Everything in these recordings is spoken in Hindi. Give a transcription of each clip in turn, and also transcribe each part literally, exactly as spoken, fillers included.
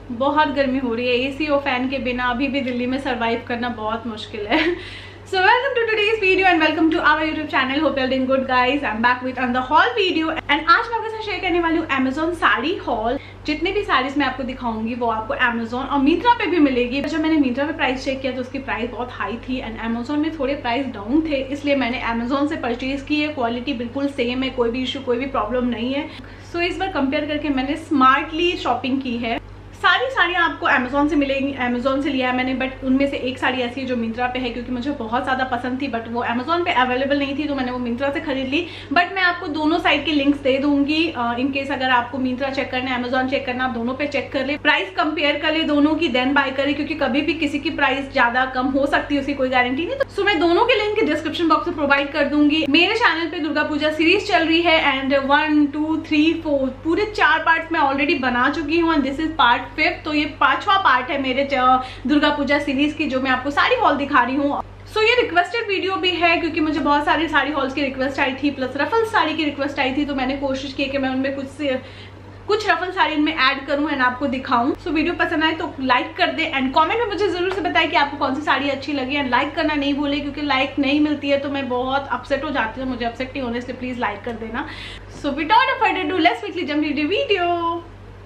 बहुत गर्मी हो रही है, एसी और फैन के बिना अभी भी दिल्ली में सरवाइव करना बहुत मुश्किल है। So welcome to today's video and welcome to our YouTube channel. Hope you're doing good, guys. I'm back with another haul video and आज मैं आपके साथ शेयर करने वाली हूँ Amazon साड़ी haul। जितने भी साड़ीज मैं आपको दिखाऊंगी वो आपको Amazon और Myntra पे भी मिलेगी। जब मैंने Myntra पे प्राइस चेक किया तो उसकी प्राइस बहुत हाई थी एंड Amazon में थोड़े प्राइस डाउन थे, इसलिए मैंने Amazon से परचेज की है। क्वालिटी बिल्कुल सेम है, कोई भी इशू कोई भी प्रॉब्लम नहीं है। सो so, इस बार कंपेयर करके मैंने स्मार्टली शॉपिंग की है। सारी साड़ियाँ आपको अमेजोन से मिलेंगी, अमेजोन से लिया है मैंने, बट उनमें से एक साड़ी ऐसी है जो मिंत्रा पे है क्योंकि मुझे बहुत ज़्यादा पसंद थी, बट वो अमेजोन पे अवेलेबल नहीं थी तो मैंने वो मिंत्रा से खरीद ली। बट मैं आपको दोनों साइड के लिंक्स दे दूंगी इन केस अगर आपको मिंत्रा चेक करना है, अमेजोन चेक करना, आप दोनों पे चेक कर ले, प्राइस कंपेयर कर ले दोनों की, देन बाय करे, क्योंकि कभी भी किसी की प्राइस ज्यादा कम हो सकती है, उसकी कोई गारंटी नहीं। तो सो मैं दोनों के लिंक डिस्क्रिप्शन बॉक्स में प्रोवाइड कर दूंगी। मेरे चैनल पे दुर्गा पूजा सीरीज चल रही है and one two three four पूरे चार पार्ट मैं ऑलरेडी बना चुकी हूँ and this is part fifth. तो ये पांचवा पार्ट है मेरे दुर्गा पूजा सीरीज की जो मैं आपको साड़ी हॉल दिखा रही हूँ। सो so, ये रिक्वेस्टेड वीडियो भी है क्योंकि मुझे बहुत सारी साड़ी हॉल्स की रिक्वेस्ट आई थी, प्लस रफल साड़ी की रिक्वेस्ट आई थी, तो मैंने कोशिश की कि मैं उनमें कुछ से कुछ रफल साड़ी में ऐड करूं एंड आपको दिखाऊं। सो so, वीडियो पसंद आए तो लाइक कर दे एंड कमेंट में मुझे जरूर से बताएं कि आपको कौन सी साड़ी अच्छी लगी एंड लाइक करना नहीं भूले क्योंकि लाइक नहीं मिलती है तो मैं बहुत अपसेट हो जाती हूँ। मुझे अपसेट नहीं होने, इसलिए प्लीज लाइक कर देना। So without further ado let's quickly jump into video.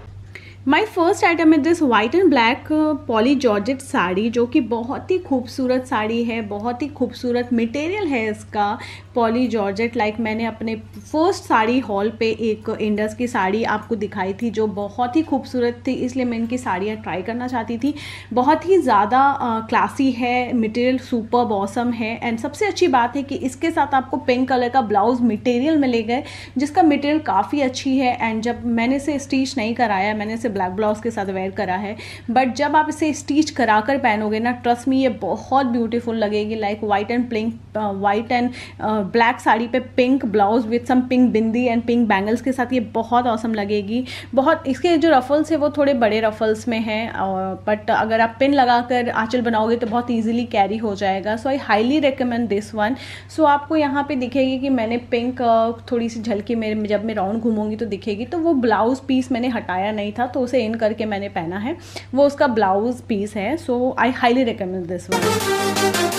My first item है this white and black poly georgette sari जो कि बहुत ही खूबसूरत साड़ी है, बहुत ही खूबसूरत मटेरियल है इसका, पॉली जॉर्जेट। लाइक मैंने अपने फर्स्ट साड़ी हॉल पे एक इंडस की साड़ी आपको दिखाई थी जो बहुत ही खूबसूरत थी, इसलिए मैं इनकी साड़ियाँ ट्राई करना चाहती थी। बहुत ही ज़्यादा क्लासी है, मटेरियल सुपर ऑसम है एंड सबसे अच्छी बात है कि इसके साथ आपको पिंक कलर का ब्लाउज मटेरियल मिलेगा जिसका मटेरियल काफ़ी अच्छी है। एंड जब मैंने इसे स्टिच नहीं कराया, मैंने इसे ब्लैक ब्लाउज के साथ वेयर करा है, बट जब आप इसे स्टिच कराकर पहनोगे ना, ट्रस्ट मी ये बहुत ब्यूटीफुल लगेगी। Like white and pink, white and black sari पे pink blouse with some pink bindi and pink bangles के साथ ये बहुत ऑसम लगेगी। बहुत इसके जो रफल्स है वो थोड़े बड़े रफल्स में हैं, बट अगर आप पिन लगाकर आंचल बनाओगे तो बहुत ईजिली कैरी हो जाएगा। So I highly recommend this one. So आपको यहाँ पे दिखेगी कि मैंने पिंक थोड़ी सी झलकी मेरे जब मैं राउंड घूमूंगी तो दिखेगी, तो वो ब्लाउज पीस मैंने हटाया नहीं था तो उसे इन करके मैंने पहना है, वो उसका ब्लाउज पीस है। So I highly recommend this one.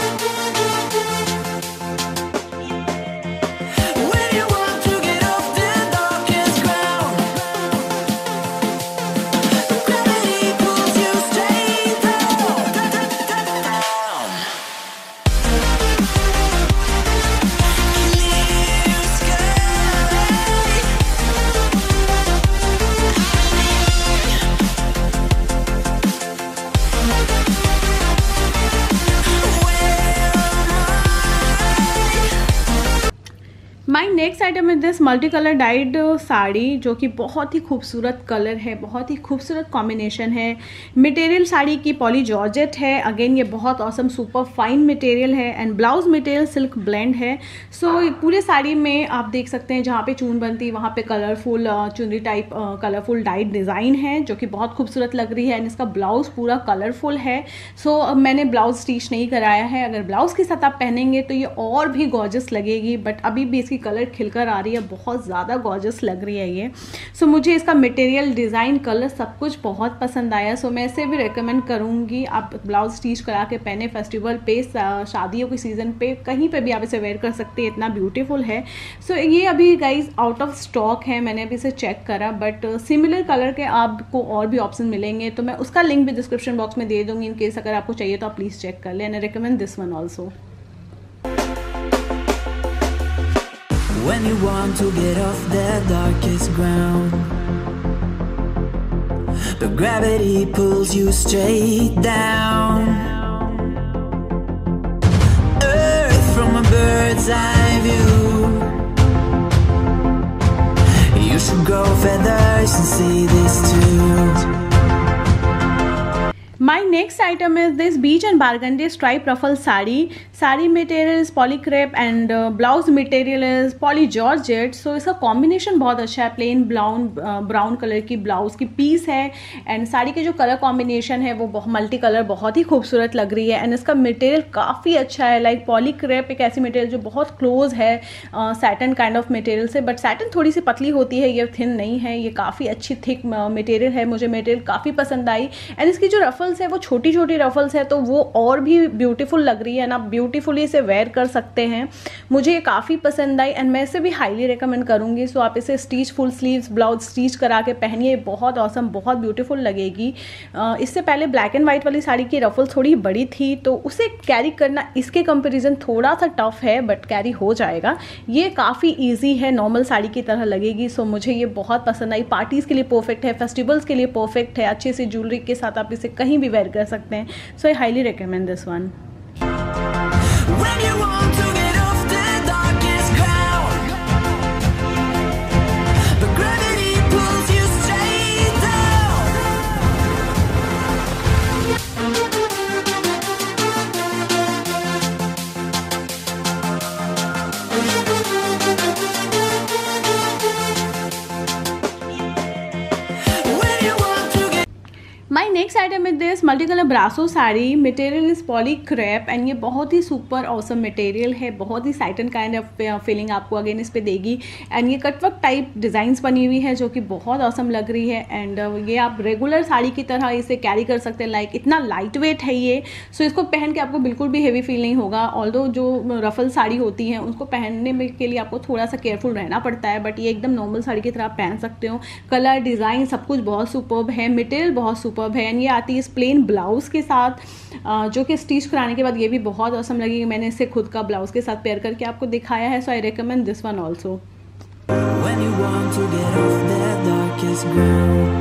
My next item is this multi colour dyed sari जो कि बहुत ही खूबसूरत कलर है, बहुत ही खूबसूरत कॉम्बिनेशन है। मटेरियल साड़ी की पॉली जॉर्जेट है, अगेन ये बहुत ऑसम सुपर फाइन मटेरियल है and blouse material silk blend है। सो so, पूरे साड़ी में आप देख सकते हैं जहाँ पे चून बनती वहाँ पे कलरफुल चुनरी टाइप कलरफुल डाइड डिज़ाइन है जो कि बहुत खूबसूरत लग रही है एंड इसका ब्लाउज पूरा कलरफुल है। सो so, मैंने ब्लाउज स्टिच नहीं कराया है, अगर ब्लाउज के साथ आप पहनेंगे तो ये और भी गॉर्जियस लगेगी, बट अभी भी इसकी कलर खिलकर आ रही है, बहुत ज़्यादा गॉर्जियस लग रही है ये। सो so, मुझे इसका मटेरियल, डिज़ाइन, कलर सब कुछ बहुत पसंद आया। सो so, मैं इसे भी रेकमेंड करूँगी, आप ब्लाउज स्टिच करा के पहने फेस्टिवल पे, शादियों के सीज़न पे, कहीं पे भी आप इसे वेयर कर सकते हैं, इतना ब्यूटीफुल है। सो so, ये अभी गाइज आउट ऑफ स्टॉक है, मैंने अभी इसे चेक करा, बट सिमिलर कलर के आपको और भी ऑप्शन मिलेंगे तो मैं उसका लिंक भी डिस्क्रिप्शन बॉक्स में दे दूँगी। इन केस अगर आपको चाहिए तो आप प्लीज़ चेक कर लें and I recommend this one also. When you want to get off the darkest ground, but gravity pulls you straight down. Earth from a bird's eye view. You should grow feathers and see this too. My next item is this peach and burgundy stripe ruffle sari. Sari material is poly crepe and blouse material is poly georgette. So इसका कॉम्बिनेशन बहुत अच्छा है, प्लेन ब्राउन ब्राउन कलर की ब्लाउज की पीस है एंड साड़ी के जो कलर कॉम्बिनेशन है वो मल्टी कलर बहुत ही खूबसूरत लग रही है एंड इसका मटेरियल काफ़ी अच्छा है। लाइक पॉली क्रेप एक ऐसी मटेरियल जो बहुत क्लोज है सैटन काइंड ऑफ मटेरियल से, बट सैटन थोड़ी सी पतली होती है, ये थिन नहीं है, ये काफ़ी अच्छी थिक मटेरियल है। मुझे मटेरियल काफ़ी पसंद आई एंड इसकी जो रफल्स है वो छोटी छोटी रफल्स है तो वो और भी ब्यूटीफुल लग रही है ना, ब्यूटीफुली इसे वेयर कर सकते हैं। मुझे ये काफ़ी पसंद आई एंड मैं इसे भी हाईली रिकमेंड करूँगी। सो आप इसे stitch full sleeves blouse stitch करा के पहनिए, बहुत ऑसम बहुत ब्यूटीफुल लगेगी। इससे पहले ब्लैक एंड व्हाइट वाली साड़ी की रफल थोड़ी बड़ी थी तो उसे कैरी करना इसके कंपैरिजन थोड़ा सा टफ है, बट कैरी हो जाएगा। ये काफ़ी ईजी है, नॉर्मल साड़ी की तरह लगेगी। सो मुझे ये बहुत पसंद आई, पार्टीज़ के लिए परफेक्ट है, फेस्टिवल्स के लिए परफेक्ट है, अच्छे से ज्वेलरी के साथ आप इसे कहीं भी वेयर कर सकते हैं। So I highly recommend this one. When you want to get off the darkest ground, but gravity pulls you straight down. When you want to get my next item is this multi colour brasso sari. Material is poly crepe and ये बहुत ही सुपर ऑसम मटेरियल है, बहुत ही साइटन काइंड ऑफ फीलिंग आपको अगेन इस पे देगी एंड ये कटवर्क टाइप डिज़ाइंस बनी हुई है जो कि बहुत ऑसम लग रही है एंड uh, ये आप रेगुलर साड़ी की तरह इसे कैरी कर सकते हैं। लाइक इतना लाइट वेट है ये, सो so इसको पहन के आपको बिल्कुल भी हेवी फील नहीं होगा। ऑल्दो जो रफल साड़ी होती हैं उनको पहनने में के लिए आपको थोड़ा सा केयरफुल रहना पड़ता है, बट ये एकदम नॉर्मल साड़ी की तरह आप पहन सकते हो। कलर डिज़ाइन सब कुछ बहुत सुपर्ब है, मटेरियल बहुत सुपर्ब है एंड ये आती है इस प्लेन ब्लाउज के साथ जो कि स्टिच कराने के बाद ये भी बहुत औसम लगेगी। मैंने इसे खुद का ब्लाउज के साथ पेयर करके आपको दिखाया है। So I recommend this one also. when you want to get off that darkest ground,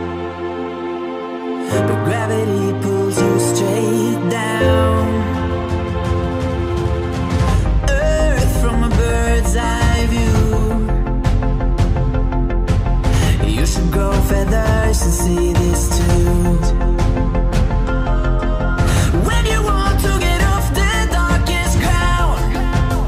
but gravity pulls you straight down. Earth from a bird's eye view. You should grow feathers and see this too. When you want to get off the darkest ground,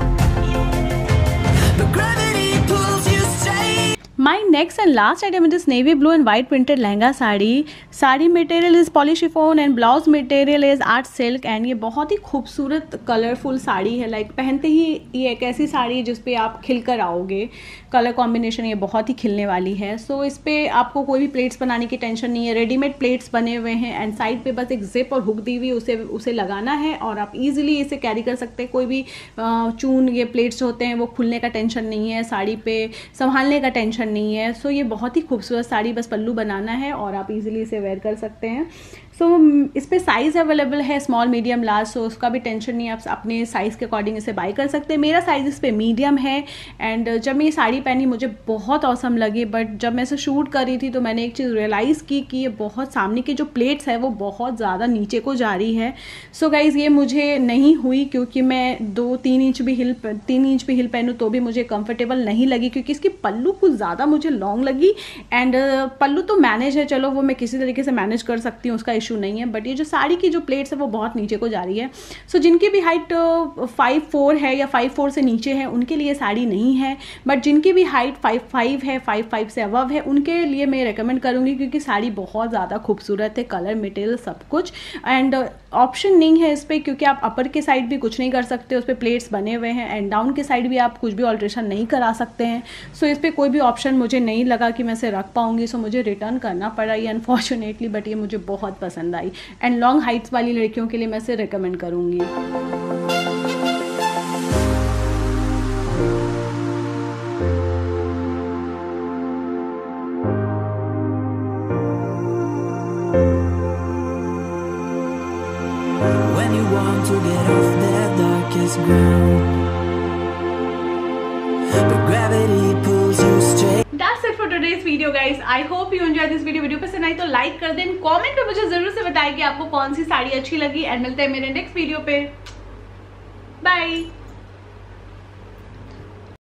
but gravity pulls you straight. My next and last item is this navy blue and white printed lehenga sari. Sari material is poly chiffon and blouse material is art silk and ये बहुत ही खूबसूरत कलरफुल साड़ी है। लाइक पहनते ही ये एक ऐसी साड़ी है जिस पे आप खिल कर आओगे। कलर कॉम्बिनेशन ये बहुत ही खिलने वाली है। सो so, इस पर आपको कोई भी प्लेट्स बनाने की टेंशन नहीं है, रेडीमेड प्लेट्स बने हुए हैं एंड साइड पे बस एक जिप और हुक दी हुई उसे उसे लगाना है और आप इजीली इसे कैरी कर सकते हैं। कोई भी चून ये प्लेट्स होते हैं वो खुलने का टेंशन नहीं है, साड़ी पे संभालने का टेंशन नहीं है। सो so, ये बहुत ही खूबसूरत साड़ी, बस पल्लू बनाना है और आप इजीली इसे वेयर कर सकते हैं। सो so, इस पर साइज़ अवेलेबल है स्मॉल मीडियम लार्ज, सो उसका भी टेंशन नहीं है, आप अपने साइज़ के अकॉर्डिंग इसे बाई कर सकते हैं। मेरा साइज़ इस पर मीडियम है एंड जब मैं ये साड़ी पहनी मुझे बहुत औसम लगी, बट जब मैं इसे शूट कर रही थी तो मैंने एक चीज़ रियलाइज़ की कि ये बहुत सामने की जो प्लेट्स है वो बहुत ज़्यादा नीचे को जा रही है। सो so गाइज़ ये मुझे नहीं हुई क्योंकि मैं दो तीन इंच भी हिल तीन इंच भी हिल पहनूँ तो भी मुझे कंफर्टेबल नहीं लगी क्योंकि इसकी पल्लू कुछ ज़्यादा मुझे लॉन्ग लगी एंड पल्लू तो मैनेज है, चलो वो मैं किसी तरीके से मैनेज कर सकती हूँ, उसका इशू नहीं है, बट ये जो साड़ी की जो प्लेट्स है वो बहुत नीचे को जा रही है। सो so, जिनकी भी हाइट फाइव फोर है या फाइव फोर से नीचे है उनके लिए साड़ी नहीं है, बट जिनकी भी हाइट फाइव फाइव है फाइव फाइव से अबव है उनके लिए मैं रेकमेंड करूँगी क्योंकि साड़ी बहुत ज़्यादा खूबसूरत है, कलर मटेरियल सब कुछ एंड ऑप्शन नहीं है इस पर क्योंकि आप अपर के साइड भी कुछ नहीं कर सकते, उस पर प्लेट्स बने हुए हैं एंड डाउन के साइड भी आप कुछ भी ऑल्ट्रेशन नहीं करा सकते हैं। सो so, इस पर कोई भी ऑप्शन मुझे नहीं लगा कि मैं इसे रख पाऊंगी, सो so, मुझे रिटर्न करना पड़ा ये अनफॉर्चुनेटली, बट ये मुझे बहुत पसंद आई एंड लॉन्ग हाइट्स वाली लड़कियों के लिए मैं इसे रिकमेंड करूँगी। When you want to get off that darkest ground, but gravity pulls you straight. That's it for today's video guys. I hope you enjoyed this video. Video पसंद आई तो लाइक कर दें, कमेंट पे मुझे जरूर से बताएं कि आपको कौन सी साड़ी अच्छी लगी एंड मिलते हैं मेरे नेक्स्ट वीडियो पे। बाय।